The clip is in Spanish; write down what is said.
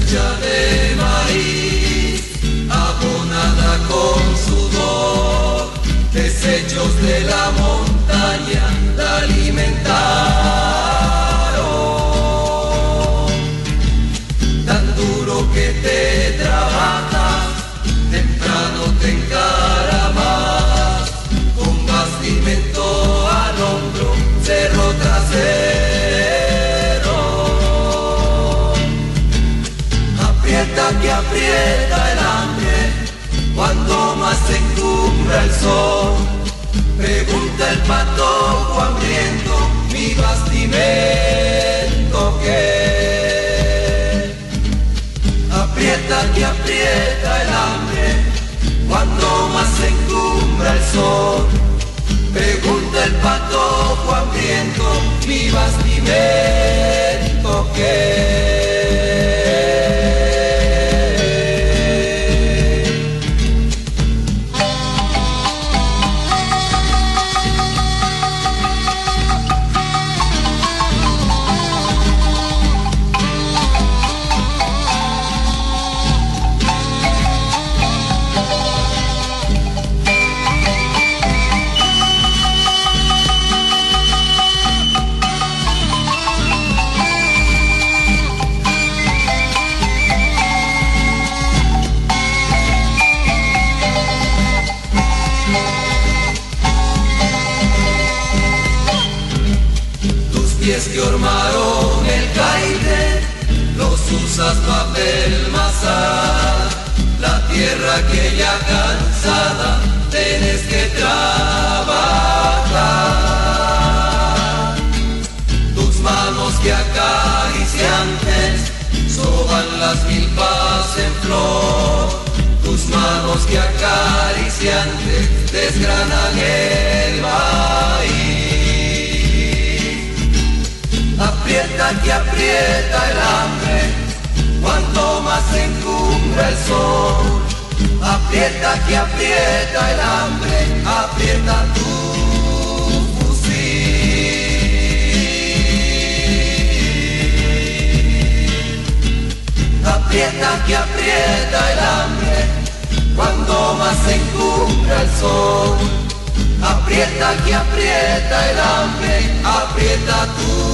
cosecha de maíz, abonada con sudor, desechos de la montaña la alimentaron. Tan duro que te trabajas, temprano te encaramas, con bastimento al hombro, cerro trasero. Aprieta que aprieta el hambre, cuando más se encumbra el sol. Pregunta el patojo hambriento, mi bastimento qué. Aprieta que aprieta el hambre, cuando más se encumbra el sol. Pregunta el patojo hambriento, mi bastimento qué. Pies que hormaron el caide, los usas papel masar. La tierra que ya cansada tienes que trabajar. Tus manos que acariciantes soban las milpas en flor. Tus manos que acariciantes desgranan el maíz. Aprieta que aprieta el hambre, cuanto más se encumbra el sol. Aprieta que aprieta el hambre, aprieta tu fusil. Aprieta que aprieta el hambre, cuando más se encumbra el sol. Aprieta que aprieta el hambre, aprieta tu